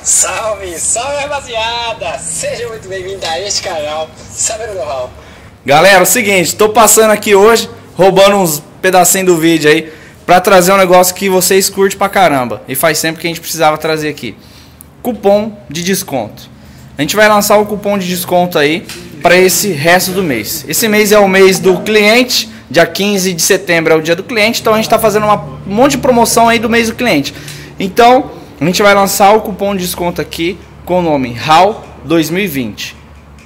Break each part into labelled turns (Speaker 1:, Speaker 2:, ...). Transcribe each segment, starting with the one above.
Speaker 1: Salve, salve rapaziada! Seja muito bem-vindo a este canal Saber do Hall.
Speaker 2: Galera, é o seguinte, tô passando aqui hoje, roubando uns pedacinhos do vídeo aí, pra trazer um negócio que vocês curtem pra caramba. E faz tempo que a gente precisava trazer aqui. Cupom de desconto. A gente vai lançar o cupom de desconto aí pra esse resto do mês. Esse mês é o mês do cliente, dia 15 de setembro é o dia do cliente, então a gente tá fazendo um monte de promoção aí do mês do cliente. Então, a gente vai lançar o cupom de desconto aqui com o nome HAL 2020.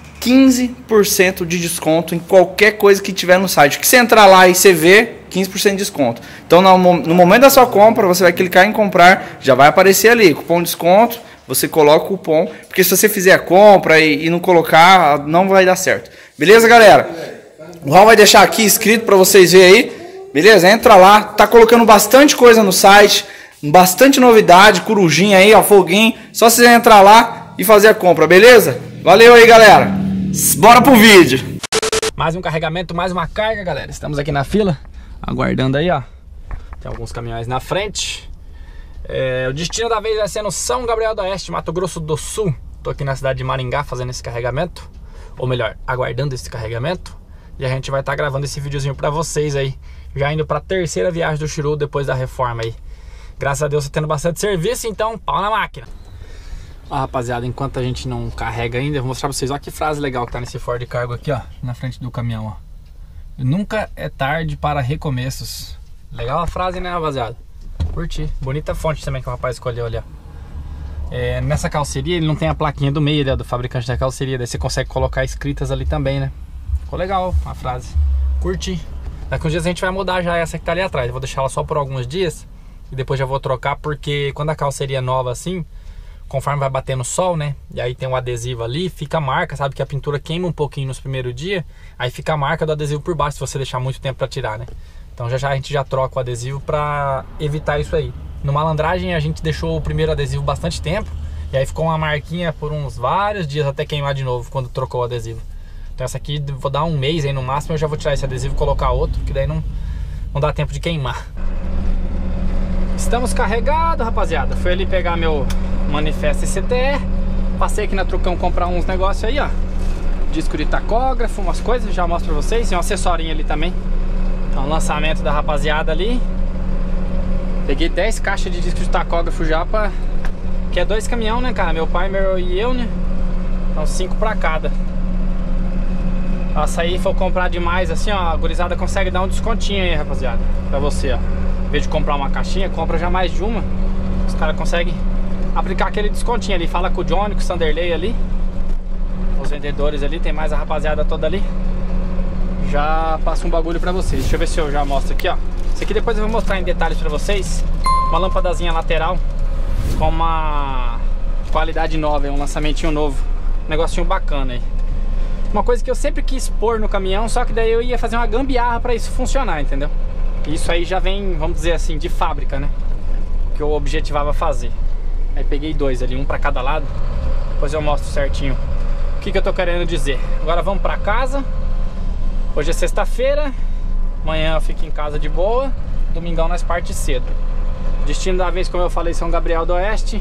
Speaker 2: 15% de desconto em qualquer coisa que tiver no site. Que você entrar lá e você vê, 15% de desconto. Então, no momento da sua compra, você vai clicar em comprar, já vai aparecer ali, cupom de desconto, você coloca o cupom, porque se você fizer a compra e não colocar, não vai dar certo. Beleza, galera? O Raul vai deixar aqui escrito para vocês verem aí. Beleza? Entra lá, tá colocando bastante coisa no site, bastante novidade, corujinha aí, ó, foguinho. Só você entrar lá e fazer a compra, beleza? Valeu aí, galera. Bora pro vídeo.
Speaker 3: Mais um carregamento, mais uma carga, galera. Estamos aqui na fila, aguardando aí, ó. Tem alguns caminhões na frente. O destino da vez vai ser no São Gabriel do Oeste, Mato Grosso do Sul. Tô aqui na cidade de Maringá fazendo esse carregamento. Ou melhor, aguardando esse carregamento. E a gente vai estar gravando esse videozinho pra vocês aí. Já indo pra terceira viagem do Chiru depois da reforma aí. Graças a Deus tá tendo bastante serviço, então pau na máquina. Ó, rapaziada, enquanto a gente não carrega ainda, eu vou mostrar pra vocês. Olha que frase legal que tá nesse Ford Cargo aqui, ó, na frente do caminhão, ó. Nunca é tarde para recomeços. Legal a frase, né, rapaziada? Curti. Bonita fonte também que o rapaz escolheu ali, ó. Nessa calceria ele não tem a plaquinha do meio, né, do fabricante da calceria. Daí você consegue colocar escritas ali também, né? Ficou legal a frase. Curti. Daqui uns dias a gente vai mudar já essa que tá ali atrás. Eu vou deixar ela só por alguns dias e depois já vou trocar, porque quando a calceria é nova assim, conforme vai batendo o sol, né? E aí tem um adesivo ali, fica a marca, sabe? Que a pintura queima um pouquinho nos primeiros dias, aí fica a marca do adesivo por baixo se você deixar muito tempo pra tirar, né? Então já a gente já troca o adesivo pra evitar isso aí. No Malandragem a gente deixou o primeiro adesivo bastante tempo, e aí ficou uma marquinha por uns vários dias até queimar de novo quando trocou o adesivo. Então essa aqui vou dar um mês aí no máximo, eu já vou tirar esse adesivo e colocar outro, que daí não dá tempo de queimar. Estamos carregados, rapaziada. Fui ali pegar meu Manifesto CTR. Passei aqui na Trucão comprar uns negócios aí, ó. Disco de tacógrafo, umas coisas, já mostro pra vocês. Tem um acessorinho ali também. Então, lançamento da rapaziada ali. Peguei 10 caixas de disco de tacógrafo já pra... Que é 2 caminhão, né, cara? Meu pai, meu e eu, né? Então 5 pra cada. Se aí for comprar demais assim, ó, a gurizada consegue dar um descontinho aí, rapaziada, pra você, ó. Em vez de comprar uma caixinha, compra já mais de uma. Os caras conseguem aplicar aquele descontinho ali. Fala com o Johnny, com o Sanderley ali, os vendedores ali, tem mais a rapaziada toda ali. Já passa um bagulho pra vocês. Deixa eu ver se eu já mostro aqui, ó. Isso aqui depois eu vou mostrar em detalhes pra vocês. Uma lâmpadazinha lateral com uma qualidade nova, um lançamentinho novo. Um negocinho bacana aí. Uma coisa que eu sempre quis pôr no caminhão, só que daí eu ia fazer uma gambiarra pra isso funcionar, entendeu? Isso aí já vem, vamos dizer assim, de fábrica, né? Que eu objetivava fazer. Aí peguei 2 ali, um pra cada lado. Depois eu mostro certinho o que eu tô querendo dizer. Agora vamos pra casa. Hoje é sexta-feira. Amanhã eu fico em casa de boa. Domingão nós parte cedo. Destino da vez, como eu falei, São Gabriel do Oeste.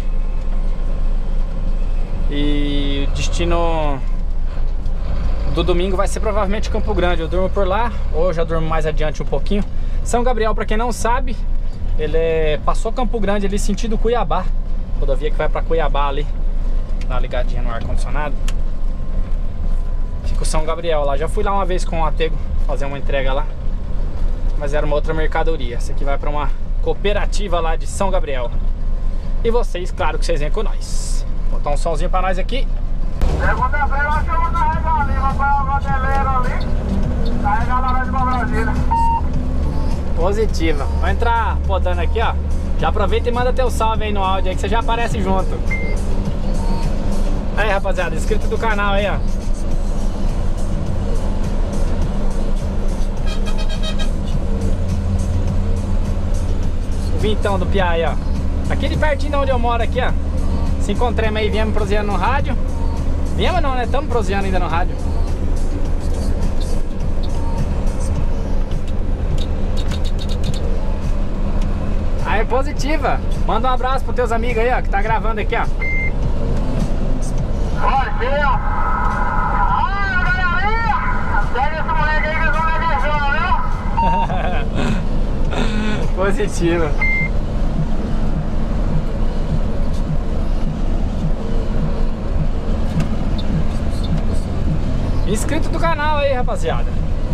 Speaker 3: E destino do domingo vai ser provavelmente Campo Grande. Eu durmo por lá, ou já durmo mais adiante um pouquinho. São Gabriel, pra quem não sabe, ele passou Campo Grande ali sentido Cuiabá. Rodovia que vai pra Cuiabá ali. Dá uma ligadinha no ar-condicionado. Fica o São Gabriel lá. Já fui lá uma vez com o Atego fazer uma entrega lá, mas era uma outra mercadoria. Essa aqui vai pra uma cooperativa lá de São Gabriel. E vocês, claro que vocês vêm com nós. Vou botar um solzinho pra nós aqui.
Speaker 4: Segunda-feira eu acho que eu vou carregar ali, vou para o Godeleiro ali, carregar lá de Brasília.
Speaker 3: Positiva. Vai entrar podando aqui, ó. Já aproveita e manda teu salve aí no áudio aí que você já aparece junto. Aí, rapaziada, inscrito do canal aí, ó. O Vintão do Piá aí, ó. Aqui de pertinho de onde eu moro aqui, ó. Se encontramos aí, viemos proseando no rádio. Viemos não, né? Estamos proseando ainda no rádio. Aí, positiva. Manda um abraço pros teus amigos aí, ó, que tá gravando aqui, ó.
Speaker 4: aqui, ó. Ah, galerinha! Pega esse moleque aí que esse moleque é show, viu?
Speaker 3: Positivo. Inscrito do canal aí, rapaziada.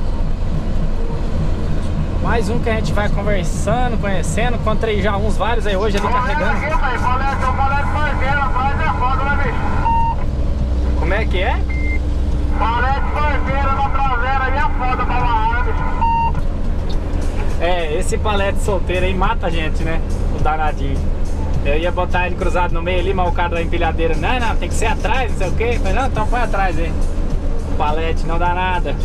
Speaker 3: Mais um que a gente vai conversando, conhecendo. Encontrei já uns vários aí hoje ali carregando.
Speaker 4: Aqui, pai, colete parceiro atrás é foda, né, bicho?
Speaker 3: Como é que é?
Speaker 4: Colete parceiro na traseira aí é foda pra amarrar, bicho.
Speaker 3: É, esse palete solteiro aí mata a gente, né? O danadinho. Eu ia botar ele cruzado no meio ali, mas o cara da empilhadeira, não, tem que ser atrás, não sei o que. Falei, não, então põe atrás aí. O palete não dá nada.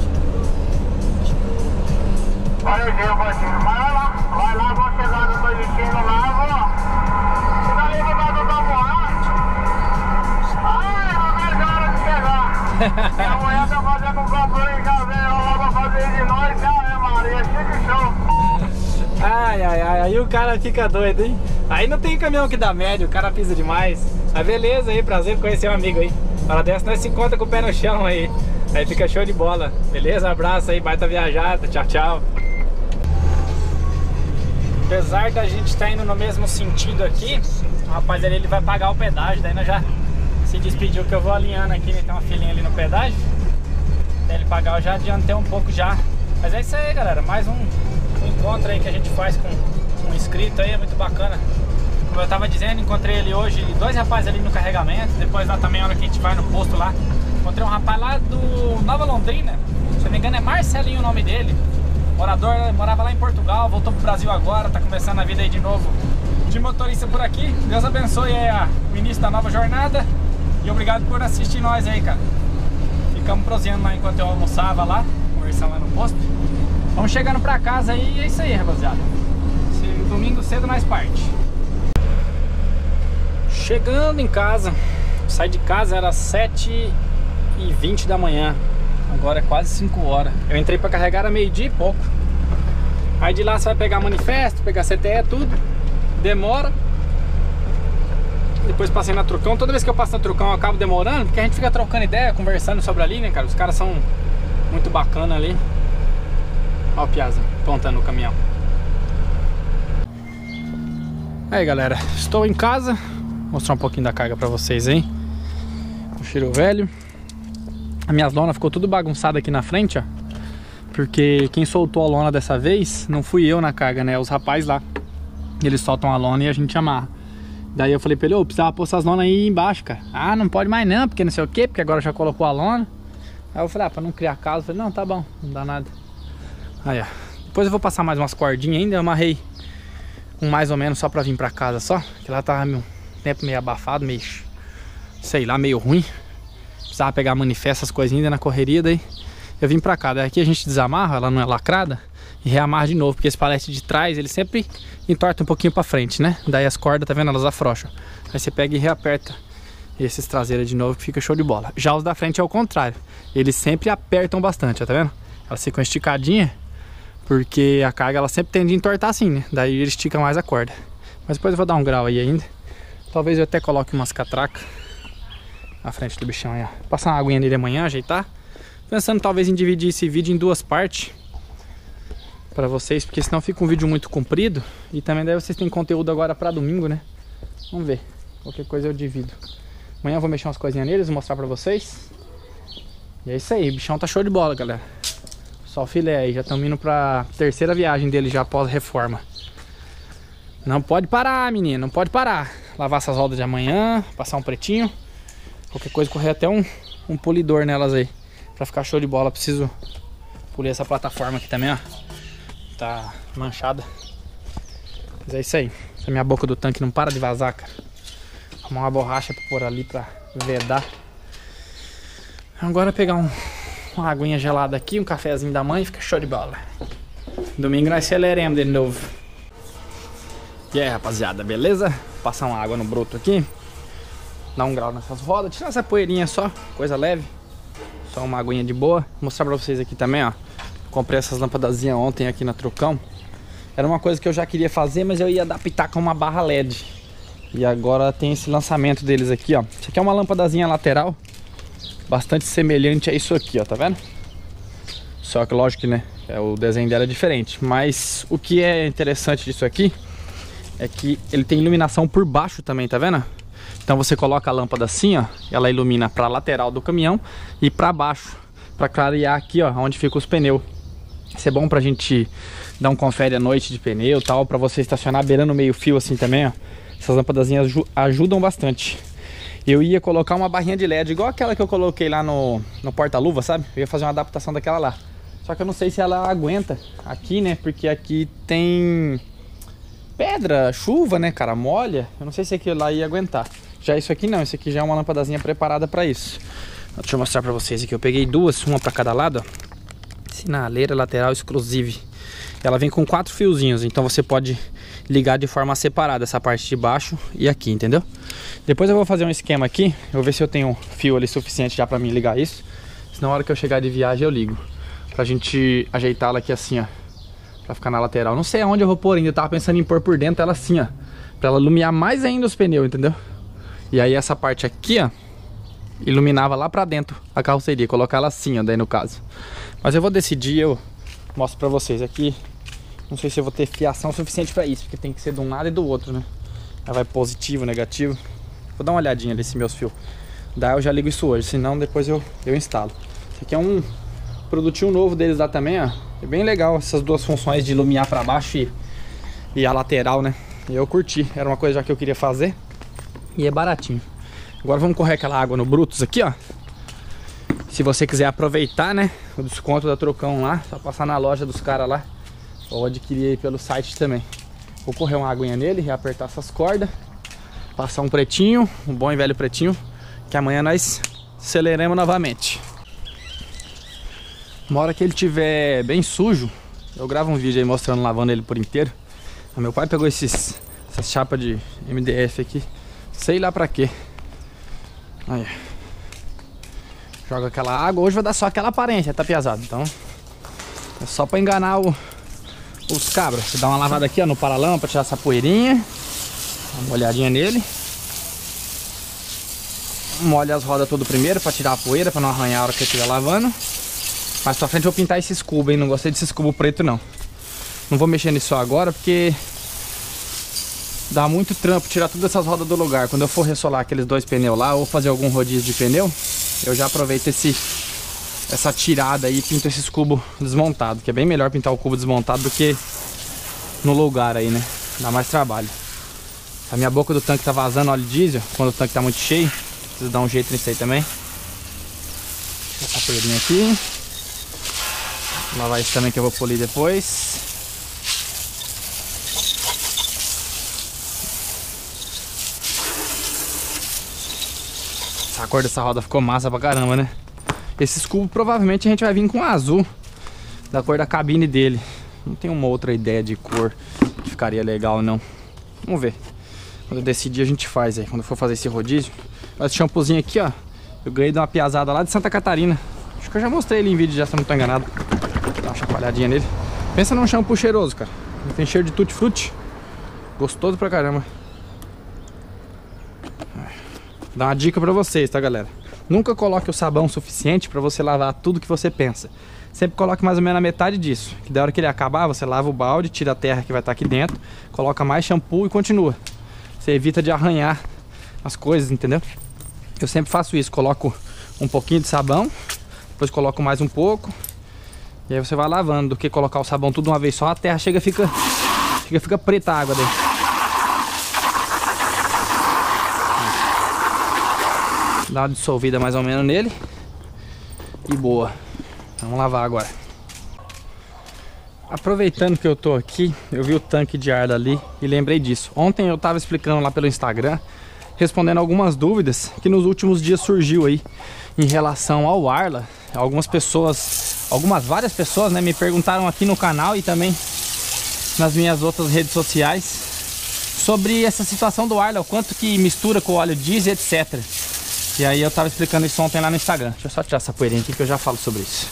Speaker 4: Olha aí, Bantinho, vai lá, vou chegar no destino lá, vou. Fica ali no lado da moar. Ai, não vejo a hora de chegar. E amanhã tá fazendo um campanha em caseiro lá pra fazer de noite, Maria, chique show.
Speaker 3: Ai, aí o cara fica doido, hein? Aí não tem caminhão que dá médio, o cara pisa demais. Mas beleza aí, prazer em conhecer um amigo aí. Hora dessa nós se encontra com o pé no chão aí. Aí fica show de bola. Beleza? Abraço aí, baita viajada. Tchau, tchau. Apesar da gente estar indo no mesmo sentido aqui, o rapaz ali ele vai pagar o pedágio. Daí nós já se despediu que eu vou alinhando aqui, né? Tem uma filinha ali no pedágio. Daí ele pagar eu já adiantei um pouco já. Mas é isso aí, galera. Mais um encontro aí que a gente faz com um inscrito aí, é muito bacana. Como eu tava dizendo, encontrei ele hoje, dois rapazes ali no carregamento. Depois lá também, a hora que a gente vai no posto lá, encontrei um rapaz lá do Nova Londrina. Se eu não me engano é Marcelinho o nome dele. Morador, morava lá em Portugal, voltou pro Brasil agora, tá começando a vida aí de novo de motorista por aqui. Deus abençoe aí o início da nova jornada. E obrigado por assistir nós aí, cara. Ficamos proseando lá enquanto eu almoçava lá, conversando lá no posto. Vamos chegando pra casa aí e é isso aí, rapaziada. Domingo cedo nós parte. Chegando em casa. Saí de casa, era 7h20 da manhã. Agora é quase 5 horas. Eu entrei pra carregar a meio-dia e pouco. Aí de lá você vai pegar manifesto, pegar CTE, tudo. Demora. Depois passei na Trucão. Toda vez que eu passo na Trucão eu acabo demorando, porque a gente fica trocando ideia, conversando sobre ali, né, cara? Os caras são muito bacanas ali. Ó o Piazza, apontando o caminhão. Aí, galera, estou em casa. Vou mostrar um pouquinho da carga pra vocês aí. O cheiro velho. A minha lona ficou tudo bagunçada aqui na frente, ó. Porque quem soltou a lona dessa vez não fui eu na carga, né? Os rapazes lá. Eles soltam a lona e a gente amarra. Daí eu falei pra ele, ô, precisava pôr essas lonas aí embaixo, cara. Ah, não pode mais não, porque não sei o que, porque agora já colocou a lona. Aí eu falei, pra não criar caso, eu falei, não, tá bom, não dá nada. Aí, ó. Depois eu vou passar mais umas cordinhas ainda, eu amarrei um mais ou menos só pra vir pra casa só. Que lá tava um tempo meio abafado, meio, sei lá, meio ruim. Precisava pegar manifesto, essas coisinhas ainda na correria, daí eu vim pra cá. Daí aqui a gente desamarra, ela não é lacrada, e reamarra de novo, porque esse palete de trás, ele sempre entorta um pouquinho pra frente, né? Daí as cordas, tá vendo? Elas afrouxam. Aí você pega e reaperta esses traseiros de novo, que fica show de bola. Já os da frente é o contrário. Eles sempre apertam bastante, ó, tá vendo? Elas ficam esticadinhas, porque a carga ela sempre tende a entortar assim, né? Daí ele estica mais a corda. Mas depois eu vou dar um grau aí ainda. Talvez eu até coloque umas catracas na frente do bichão aí, ó. Passar uma aguinha nele amanhã, ajeitar. Pensando talvez em dividir esse vídeo em 2 partes pra vocês, porque senão fica um vídeo muito comprido. E também daí vocês têm conteúdo agora pra domingo, né? Vamos ver. Qualquer coisa eu divido. Amanhã eu vou mexer umas coisinhas neles, vou mostrar pra vocês. E é isso aí, o bichão tá show de bola, galera. Só o filé aí, já estamos indo pra 3ª viagem dele já após reforma. Não pode parar, menino, não pode parar. Lavar essas rodas de amanhã, passar um pretinho. Qualquer coisa, correr até um polidor nelas aí, pra ficar show de bola. Preciso polir essa plataforma aqui também, ó. Tá manchada. Mas é isso aí. Essa minha boca do tanque não para de vazar, cara. Arrumar uma borracha pra pôr ali pra vedar. Agora pegar uma aguinha gelada aqui, um cafezinho da mãe, fica show de bola. Domingo nós aceleremos de novo. E aí, rapaziada, beleza? Passar uma água no broto aqui. Dar um grau nessas rodas, tirar essa poeirinha só, coisa leve. Só uma aguinha de boa. Vou mostrar pra vocês aqui também, ó. Comprei essas lâmpadazinhas ontem aqui na Trucão. Era uma coisa que eu já queria fazer, mas eu ia adaptar com uma barra LED. E agora tem esse lançamento deles aqui, ó. Isso aqui é uma lâmpadazinha lateral. bastante semelhante a isso aqui, ó, tá vendo? Só que lógico que, né, o desenho dela é diferente. Mas o que é interessante disso aqui é que ele tem iluminação por baixo também, tá vendo? Então você coloca a lâmpada assim, ó, ela ilumina pra lateral do caminhão e pra baixo, pra clarear aqui, ó, onde fica os pneus. Isso é bom pra gente dar um confere à noite de pneu e tal, pra você estacionar beirando meio fio assim também, ó. Essas lâmpadazinhas ajudam bastante. Eu ia colocar uma barrinha de LED, igual aquela que eu coloquei lá no porta-luva, sabe? Eu ia fazer uma adaptação daquela lá. Só que eu não sei se ela aguenta aqui, né? Porque aqui tem pedra, chuva, né, cara? Molha. Eu não sei se aquilo lá ia aguentar. Já isso aqui não, isso aqui já é uma lâmpadazinha preparada pra isso. Deixa eu mostrar pra vocês aqui. Eu peguei duas, uma pra cada lado, ó. Sinaleira lateral exclusive. Ela vem com 4 fiozinhos, então você pode ligar de forma separada essa parte de baixo e aqui, entendeu? Depois eu vou fazer um esquema aqui, eu vou ver se eu tenho fio ali suficiente já pra mim ligar isso. Se na hora que eu chegar de viagem eu ligo. Pra gente ajeitar ela aqui assim, ó. Pra ficar na lateral. Não sei aonde eu vou pôr ainda, eu tava pensando em pôr por dentro ela assim, ó. Pra ela iluminar mais ainda os pneus, entendeu? E aí essa parte aqui, ó, iluminava lá pra dentro a carroceria, colocar ela assim, ó, daí no caso. Mas eu vou decidir, eu mostro pra vocês aqui. Não sei se eu vou ter fiação suficiente pra isso, porque tem que ser de um lado e do outro, né? Ela vai positivo, negativo. Vou dar uma olhadinha nesses meus fios. Daí eu já ligo isso hoje, senão depois eu instalo. Esse aqui é um produtinho novo deles lá também, ó. É bem legal essas duas funções de iluminar pra baixo e a lateral, né? E eu curti, era uma coisa já que eu queria fazer. E é baratinho. Agora vamos correr aquela água no Brutus aqui, ó. Se você quiser aproveitar, né, o desconto da Trocão lá, só passar na loja dos caras lá, ou adquirir aí pelo site também. Vou correr uma aguinha nele, reapertar essas cordas, passar um pretinho, um bom e velho pretinho, que amanhã nós aceleremos novamente. Uma hora que ele tiver bem sujo, eu gravo um vídeo aí mostrando lavando ele por inteiro. Meu pai pegou essas chapas de MDF aqui, sei lá pra quê. Aí, joga aquela água, hoje vai dar só aquela aparência, tá pesado, então é só pra enganar os cabras. Você dá uma lavada aqui, ó, no paralama pra tirar essa poeirinha, dá uma olhadinha nele, molha as rodas tudo primeiro pra tirar a poeira, pra não arranhar a hora que eu estiver lavando. Mais pra frente eu vou pintar esses cubos, hein, não gostei desses cubos preto não. Não vou mexer nisso agora porque dá muito trampo tirar todas essas rodas do lugar. Quando eu for ressolar aqueles 2 pneus lá ou fazer algum rodízio de pneu, eu já aproveito essa tirada aí e pinto esses cubos desmontados, que é bem melhor pintar o cubo desmontado do que no lugar aí, né? Dá mais trabalho. A minha boca do tanque tá vazando óleo diesel quando o tanque tá muito cheio. Preciso dar um jeito nisso aí também. Essa poeirinha aqui. Vou lavar isso também que eu vou polir depois. A cor dessa roda ficou massa pra caramba, né? Esses cubos provavelmente a gente vai vir com azul, da cor da cabine dele. Não tenho uma outra ideia de cor que ficaria legal não. Vamos ver. Quando eu decidir a gente faz aí, quando eu for fazer esse rodízio. Esse shampoozinho aqui, ó, eu ganhei de uma piazada lá de Santa Catarina. Acho que eu já mostrei ele em vídeo já, se eu não tô enganado. Dá uma chacoalhadinha nele. Pensa num shampoo cheiroso, cara. Ele tem cheiro de tutti-frutti. Gostoso pra caramba. Dá uma dica pra vocês, tá, galera? Nunca coloque o sabão suficiente pra você lavar tudo que você pensa. Sempre coloque mais ou menos a metade disso. Que da hora que ele acabar, você lava o balde, tira a terra que vai estar aqui dentro, coloca mais shampoo e continua. Você evita de arranhar as coisas, entendeu? Eu sempre faço isso, coloco um pouquinho de sabão, depois coloco mais um pouco, e aí você vai lavando. Do que colocar o sabão tudo de uma vez só, a terra fica preta a água daí. Dá uma dissolvida mais ou menos nele. E boa. Vamos lavar agora. Aproveitando que eu tô aqui, eu vi o tanque de ar ali e lembrei disso. Ontem eu tava explicando lá pelo Instagram, respondendo algumas dúvidas que nos últimos dias surgiu aí em relação ao Arla. Várias pessoas, né, me perguntaram aqui no canal e também nas minhas outras redes sociais sobre essa situação do Arla, o quanto que mistura com o óleo diesel, etc. E aí eu tava explicando isso ontem lá no Instagram. Deixa eu só tirar essa poeirinha aqui que eu já falo sobre isso.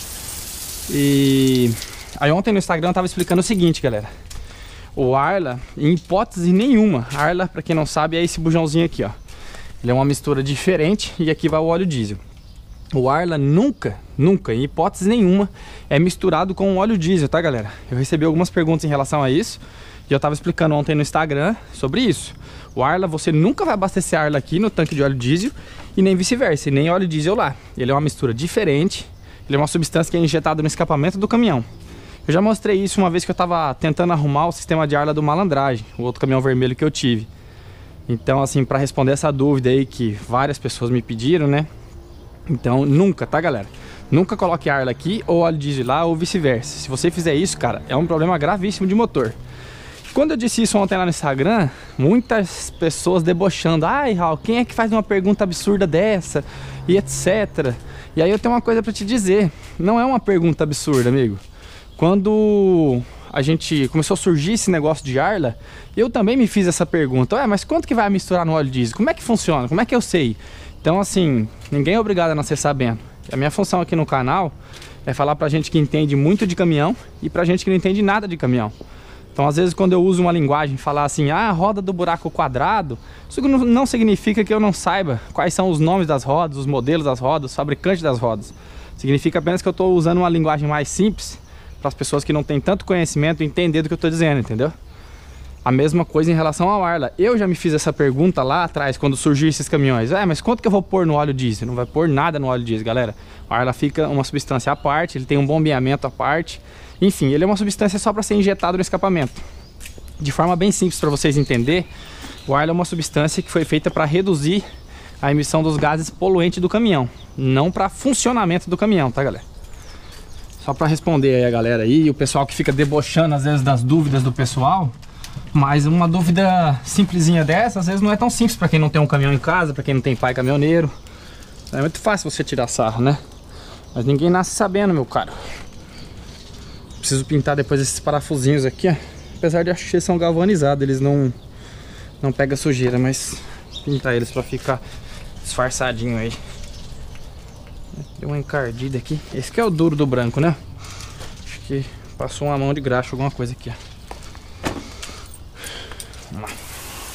Speaker 3: E aí ontem no Instagram eu tava explicando o seguinte, galera. O Arla, em hipótese nenhuma, Arla, pra quem não sabe, é esse bujãozinho aqui, ó. Ele é uma mistura diferente e aqui vai o óleo diesel. o Arla nunca, em hipótese nenhuma, é misturado com óleo diesel, tá, galera? Eu recebi algumas perguntas em relação a isso e eu tava explicando ontem no Instagram sobre isso. O Arla, você nunca vai abastecer Arla aqui no tanque de óleo diesel e nem vice-versa, nem óleo diesel lá. Ele é uma mistura diferente, ele é uma substância que é injetada no escapamento do caminhão. Eu já mostrei isso uma vez que eu tava tentando arrumar o sistema de Arla do Malandragem, o outro caminhão vermelho que eu tive. Então, assim, para responder essa dúvida aí que várias pessoas me pediram, né? Então, nunca, tá, galera? Nunca coloque Arla aqui ou óleo diesel lá ou vice-versa. Se você fizer isso, cara, é um problema gravíssimo de motor. Quando eu disse isso ontem lá no Instagram, muitas pessoas debochando. Ai, Raul, quem é que faz uma pergunta absurda dessa? E etc. E aí eu tenho uma coisa pra te dizer. Não é uma pergunta absurda, amigo. Quando a gente começou a surgir esse negócio de Arla, eu também me fiz essa pergunta. Ué, mas quanto que vai misturar no óleo diesel? Como é que funciona? Como é que eu sei? Então, assim, ninguém é obrigado a nascer sabendo. A minha função aqui no canal é falar pra gente que entende muito de caminhão e pra gente que não entende nada de caminhão. Então, às vezes, quando eu uso uma linguagem, falar assim, ah, roda do buraco quadrado, isso não significa que eu não saiba quais são os nomes das rodas, os modelos das rodas, os fabricantes das rodas. Significa apenas que eu estou usando uma linguagem mais simples para as pessoas que não têm tanto conhecimento entender do que eu estou dizendo, entendeu? A mesma coisa em relação ao Arla. Eu já me fiz essa pergunta lá atrás, quando surgiu esses caminhões. Mas quanto que eu vou pôr no óleo diesel? Não vai pôr nada no óleo diesel, galera. O Arla fica uma substância à parte, ele tem um bombeamento à parte. Enfim, ele é uma substância só para ser injetado no escapamento. De forma bem simples para vocês entenderem, o Arla é uma substância que foi feita para reduzir a emissão dos gases poluentes do caminhão, não para funcionamento do caminhão, tá, galera? Só para responder aí a galera aí, e o pessoal que fica debochando às vezes das dúvidas do pessoal. Mas uma dúvida simplesinha dessa, às vezes não é tão simples para quem não tem um caminhão em casa, para quem não tem pai caminhoneiro. É muito fácil você tirar sarro, né? Mas ninguém nasce sabendo, meu caro. Preciso pintar depois esses parafusinhos aqui, ó. Apesar de achar que eles são galvanizados, eles não pegam sujeira, mas pintar eles para ficar disfarçadinho aí. Deu uma encardida aqui. Esse que é o duro do branco, né? Acho que passou uma mão de graxa, alguma coisa aqui, ó. Vamos lá.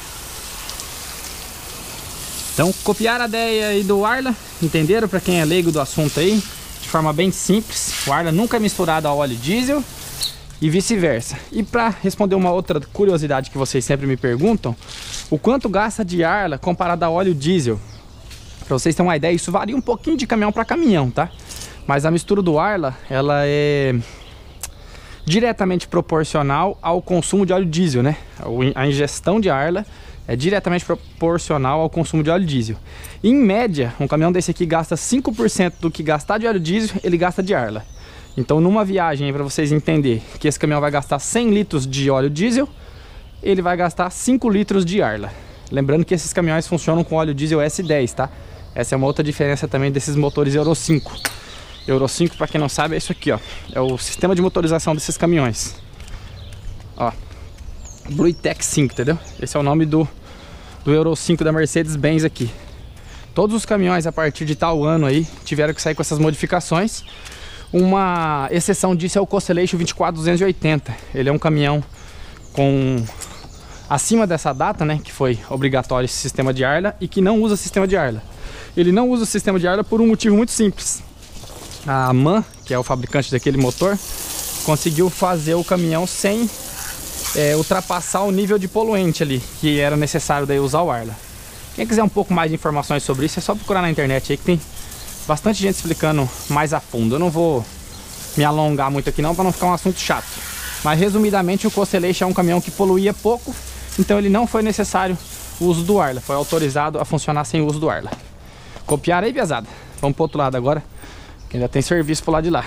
Speaker 3: Então, copiar a ideia aí do Arla, entenderam? Para quem é leigo do assunto aí, de forma bem simples. O Arla nunca é misturado ao óleo diesel e vice-versa. E para responder uma outra curiosidade que vocês sempre me perguntam, o quanto gasta de Arla comparado a óleo diesel? Para vocês terem uma ideia, isso varia um pouquinho de caminhão para caminhão, tá? Mas a mistura do Arla, ela é diretamente proporcional ao consumo de óleo diesel, né? A ingestão de Arla é diretamente proporcional ao consumo de óleo diesel. Em média, um caminhão desse aqui gasta 5% do que gastar de óleo diesel, ele gasta de Arla. Então, numa viagem, para vocês entenderem que esse caminhão vai gastar 100 litros de óleo diesel, ele vai gastar 5 litros de Arla. Lembrando que esses caminhões funcionam com óleo diesel S10, tá? Essa é uma outra diferença também desses motores Euro 5. Euro 5, para quem não sabe, é isso aqui, ó. É o sistema de motorização desses caminhões. Ó, Bluetech 5, entendeu? Esse é o nome do Euro 5 da Mercedes-Benz aqui. Todos os caminhões a partir de tal ano aí tiveram que sair com essas modificações. Uma exceção disso é o Constellation 24280. Ele é um caminhão com acima dessa data, né, que foi obrigatório esse sistema de Arla e que não usa sistema de Arla. Ele não usa o sistema de Arla por um motivo muito simples. A MAN, que é o fabricante daquele motor, conseguiu fazer o caminhão sem ultrapassar o nível de poluente ali, que era necessário daí usar o Arla. Quem quiser um pouco mais de informações sobre isso, é só procurar na internet aí que tem bastante gente explicando mais a fundo. Eu não vou me alongar muito aqui não, para não ficar um assunto chato. Mas resumidamente, o Constellation é um caminhão que poluía pouco, então ele não foi necessário o uso do Arla, foi autorizado a funcionar sem o uso do Arla. Copiar aí, pesada. Vamos pro outro lado agora, que ainda tem serviço pro lado de lá.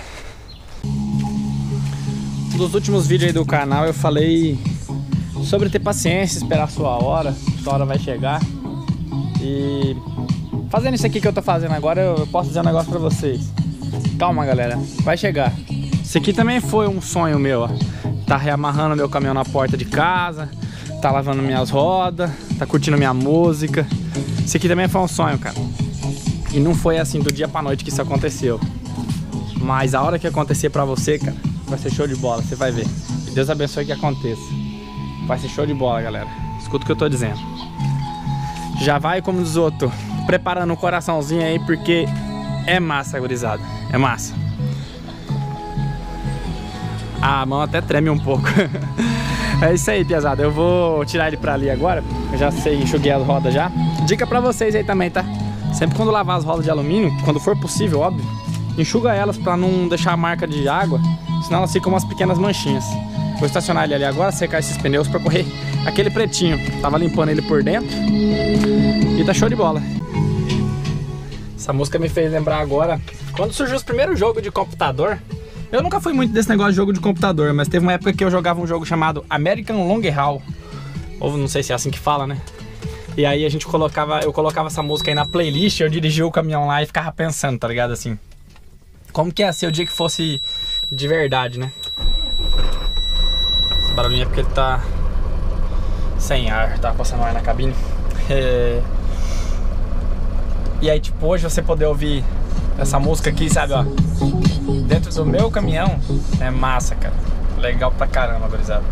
Speaker 3: Nos últimos vídeos aí do canal eu falei sobre ter paciência, esperar a sua hora vai chegar. E fazendo isso aqui que eu tô fazendo agora, eu posso dizer um negócio pra vocês. Calma, galera, vai chegar. Isso aqui também foi um sonho meu, ó. Tá reamarrando meu caminhão na porta de casa, tá lavando minhas rodas, tá curtindo minha música. Isso aqui também foi um sonho, cara. E não foi assim do dia pra noite que isso aconteceu. Mas a hora que acontecer pra você, cara, vai ser show de bola, você vai ver. Que Deus abençoe que aconteça. Vai ser show de bola, galera. Escuta o que eu tô dizendo. Já vai, como diz outro, preparando o coraçãozinho aí, porque É massa, gurizada. É massa. A mão até treme um pouco. É isso aí, piazada. Eu vou tirar ele pra ali agora. Eu já sei, enxuguei as rodas já. Dica pra vocês aí também, tá? Sempre quando lavar as rodas de alumínio, quando for possível, óbvio, enxuga elas pra não deixar a marca de água, senão elas ficam umas pequenas manchinhas. Vou estacionar ele ali agora, secar esses pneus pra correr aquele pretinho. Tava limpando ele por dentro e tá show de bola. Essa música me fez lembrar agora, quando surgiu os primeiros jogos de computador. Eu nunca fui muito desse negócio de jogo de computador, mas teve uma época que eu jogava um jogo chamado American Long Haul. Ou não sei se é assim que fala, né? E aí eu colocava essa música aí na playlist, eu dirigia o caminhão lá e ficava pensando, tá ligado? Assim, como que ia ser o dia que fosse de verdade, né? Esse barulhinho é porque ele tá sem ar, tá passando ar na cabine. E aí, tipo, hoje você poder ouvir essa música aqui, sabe, ó, dentro do meu caminhão, é massa, cara. Legal pra caramba, gurizada.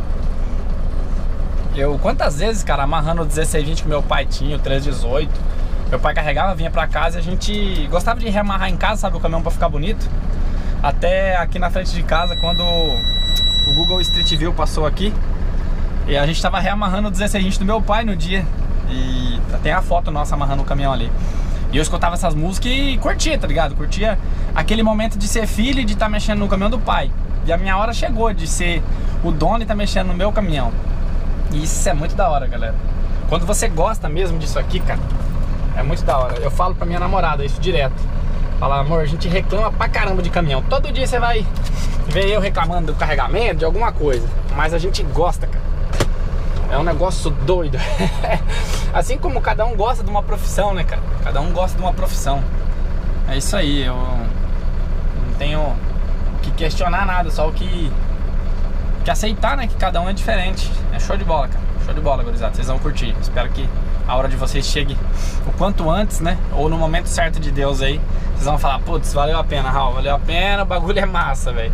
Speaker 3: Quantas vezes, cara, amarrando o 1620 que meu pai tinha, o 318, meu pai carregava, vinha pra casa e a gente gostava de reamarrar em casa, sabe, o caminhão pra ficar bonito. Até aqui na frente de casa, quando o Google Street View passou aqui, e a gente tava reamarrando o 1620 do meu pai no dia. E tem a foto nossa amarrando o caminhão ali. E eu escutava essas músicas e curtia, tá ligado? Curtia aquele momento de ser filho e de estar mexendo no caminhão do pai. E a minha hora chegou de ser o dono e estar mexendo no meu caminhão. E isso é muito da hora, galera. Quando você gosta mesmo disso aqui, cara, é muito da hora. Eu falo pra minha namorada isso direto. Fala, amor, a gente reclama pra caramba de caminhão. Todo dia você vai ver eu reclamando do carregamento, de alguma coisa. Mas a gente gosta, cara. É um negócio doido. Assim como cada um gosta de uma profissão, né, cara? Cada um gosta de uma profissão. É isso aí, eu não tenho que questionar nada, só o que aceitar, né, que cada um é diferente. É show de bola, cara. Show de bola, gurizada. Vocês vão curtir. Espero que a hora de vocês chegue o quanto antes, né? Ou no momento certo de Deus aí. Vocês vão falar, putz, valeu a pena, Raul. Valeu a pena, o bagulho é massa, velho.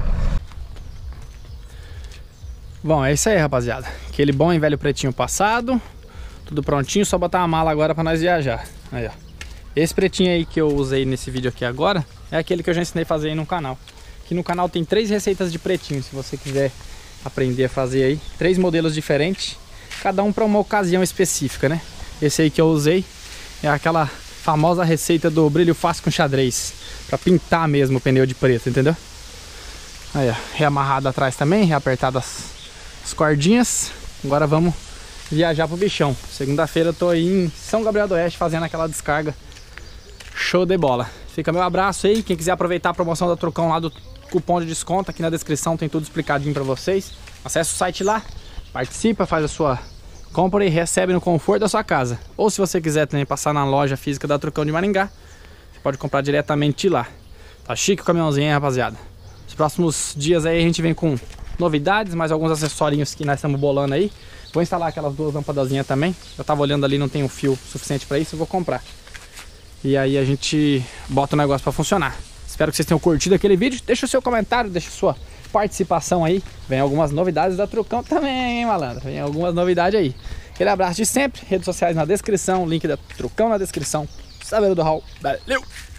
Speaker 3: Bom, é isso aí, rapaziada. Aquele bom e velho pretinho passado. Tudo prontinho, só botar a mala agora pra nós viajar. Aí, ó. Esse pretinho aí que eu usei nesse vídeo aqui agora é aquele que eu já ensinei a fazer aí no canal. Aqui no canal tem 3 receitas de pretinho, se você quiser aprender a fazer aí. 3 modelos diferentes, cada um para uma ocasião específica, né? Esse aí que eu usei é aquela famosa receita do brilho fácil com xadrez, para pintar mesmo o pneu de preto, entendeu? Aí, ó, reamarrado atrás também, reapertado as cordinhas. Agora vamos viajar pro bichão. Segunda-feira eu tô aí em São Gabriel do Oeste fazendo aquela descarga. Show de bola. Fica meu abraço aí. Quem quiser aproveitar a promoção da Trucão lá do cupom de desconto, aqui na descrição tem tudo explicadinho pra vocês. Acesse o site lá, participa, faz a sua compra e recebe no conforto da sua casa. Ou se você quiser também passar na loja física da Trucão de Maringá, você pode comprar diretamente lá. Tá chique o caminhãozinho, hein, rapaziada? Nos próximos dias aí a gente vem com novidades, mais alguns acessorinhos que nós estamos bolando aí. Vou instalar aquelas 2 lampadazinhas também. Eu tava olhando ali, não tem um fio suficiente para isso, eu vou comprar. E aí a gente bota o negócio para funcionar. Espero que vocês tenham curtido aquele vídeo. Deixa o seu comentário, deixa a sua participação aí. Vem algumas novidades da Trucão também, hein, malandro? Vem algumas novidades aí. Aquele abraço de sempre. Redes sociais na descrição, link da Trucão na descrição. Saveiro do Raul. Valeu!